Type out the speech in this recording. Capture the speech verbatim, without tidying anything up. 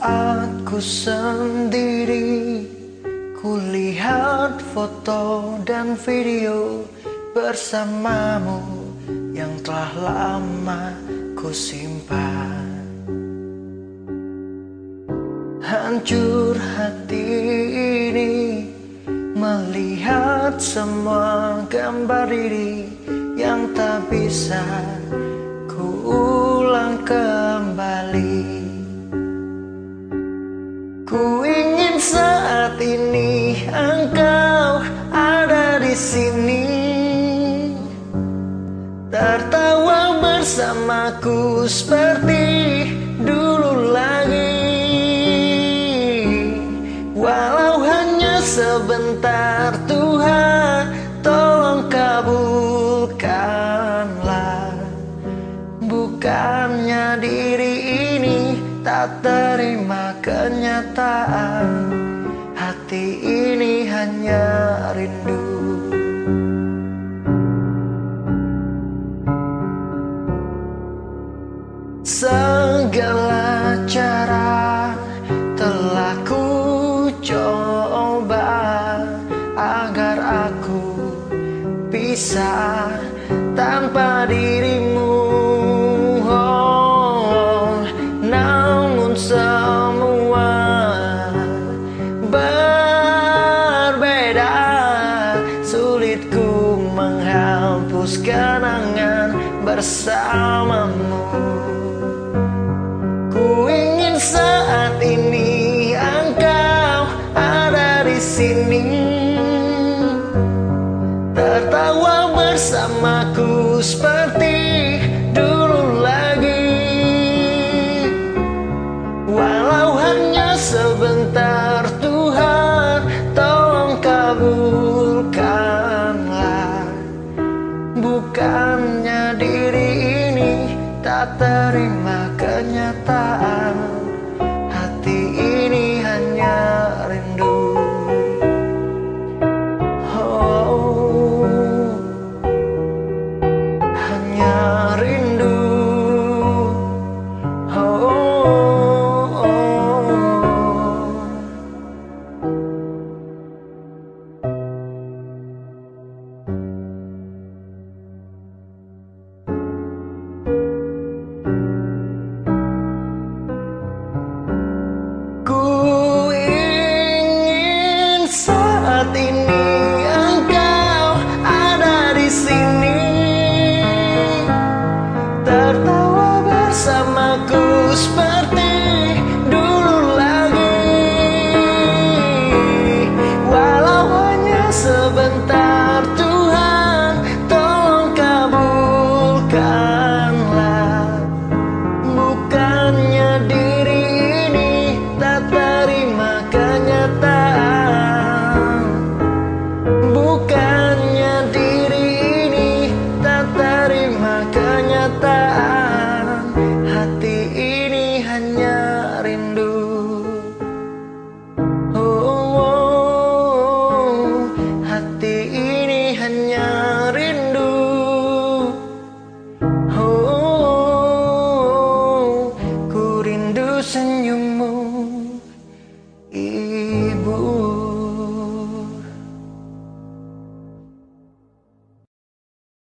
saat ku sendiri, kulihat foto dan video bersamamu yang telah lama ku simpan. Hancur hati ini melihat semua gambar diri yang tak bisa ku ulang kembali. Ku ingin saat ini engkau ada di sini, tertawa bersamaku seperti dulu lagi. Walau hanya sebentar, Tuhan tolong kabulkanlah. Bukannya diri ini tak terima kenyataan, hati ini hanya rindu. Segala cara telah ku coba agar aku bisa tanpa dirimu, oh, namun semua berbeda. Sulit ku menghapus kenangan bersamamu. Ku ingin saat ini engkau ada di sini, tertawa bersamaku seperti dulu lagi. Walau hanya sebentar, Tuhan tolong kabulkanlah. Bukannya diri ini tak terima kenyataan, hati ini hanya rindu. Oh, hanya rindu. Oh, oh, oh. Ku ingin saat ini engkau ada di sini, tertawa bersamaku seperti dulu lagi. Walau hanya sebentar, Tuhan tolong kabulkanlah. Bukannya diri ini tak terima kenyataan, bukannya diri ini tak terima kenyataan, hati ini hanya rindu. Oh, oh, hati ini hanya rindu. Oh, ku rindu senyummu.